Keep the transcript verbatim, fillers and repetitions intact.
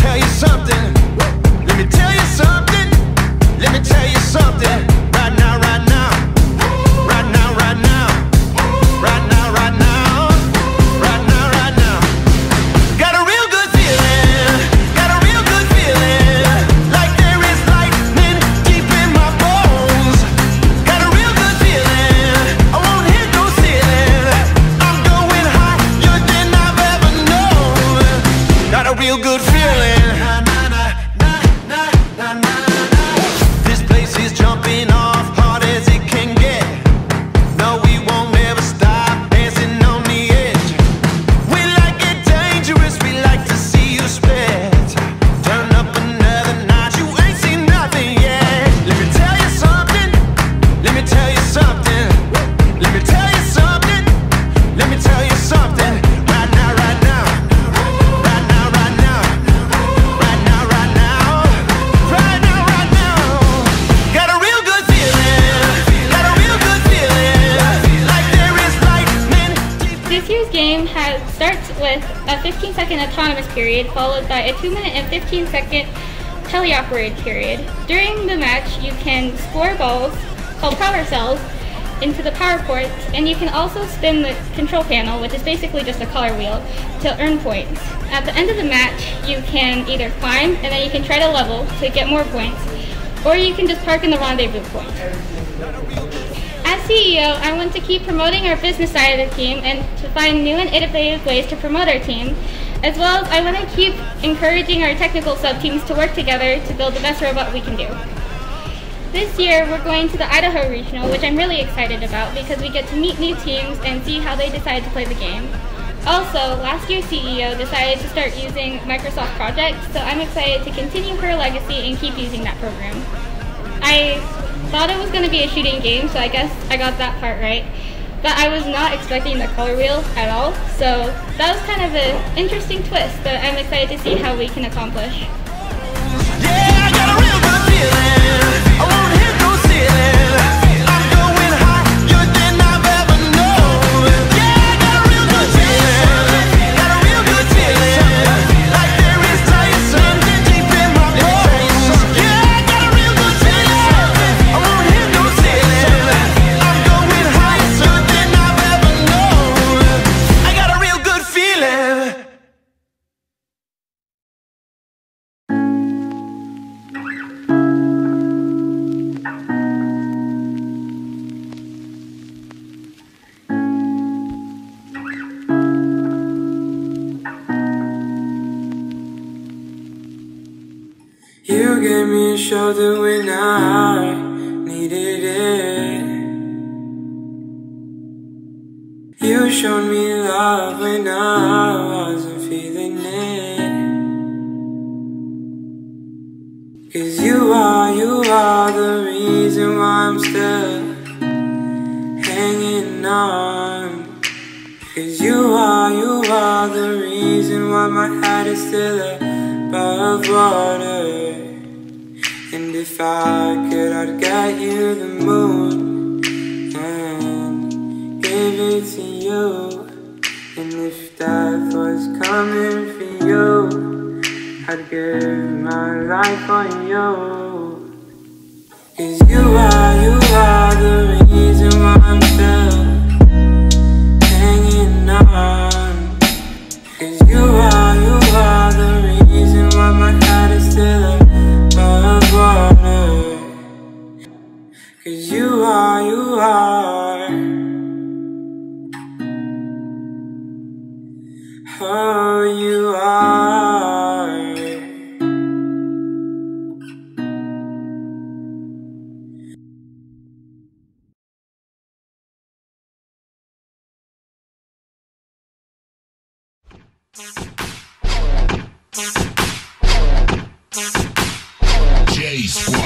tell you something. Let me tell you something. Let me tell you something. Right now, right now. Right now, right now. Right now, right now. Right now, right now. Got a real good feeling. Got a real good feeling. Like there is lightning deep in my bones. Got a real good feeling. I won't hit no ceiling. I'm going higher than I've ever known. Got a real good feeling. This place is jumping off hard as it can get. No, we won't ever stop dancing on the edge. We like it dangerous, we like to see you spit. Turn up another notch, you ain't seen nothing yet. Let me tell you something. Let me tell you something. Let me tell you something. Let me tell you something. Right now, right now. Right now, right now. Right now, right now. Right now, right now. Got a real good feeling. Got a real good feeling. Like there is lightning deep. This year's game has starts with a fifteen second autonomous period followed by a two minute and fifteen second teleoperated period. During the match, you can score balls called power cells into the power ports, and you can also spin the control panel, which is basically just a color wheel, to earn points. At the end of the match, you can either climb and then you can try to level to get more points, or you can just park in the rendezvous point. As C E O, I want to keep promoting our business side of the team and to find new and innovative ways to promote our team, as well as I want to keep encouraging our technical sub-teams to work together to build the best robot we can do. This year, we're going to the Idaho Regional, which I'm really excited about because we get to meet new teams and see how they decide to play the game. Also, last year's C E O decided to start using Microsoft Project, so I'm excited to continue her legacy and keep using that program. I thought it was going to be a shooting game, so I guess I got that part right. But I was not expecting the color wheel at all, so that was kind of an interesting twist that I'm excited to see how we can accomplish. Yeah, I got a real good feeling. I won't hit no ceiling. I'm going higher than I've ever known. Yeah, I got a real good feeling. Got a real good feeling. Like there is something deep in my bones. Yeah, I got a real good feeling. I won't hit no ceiling. I'm going higher than I've ever known. I got a real good feeling. You gave me a shoulder when I needed it. You showed me love when I wasn't feeling it. 'Cause you are, you are the reason why I'm still hanging on. 'Cause you are, you are the reason why my head is still above water. And if I could, I'd get you the moon and give it to you. And if death was coming for you, I'd give my life for you. 'Cause you are, you are the reason why I'm still hanging on. 'Cause you are, you are the reason why my head is still above water. 'Cause you are, you are. Oh, you are. J Squad.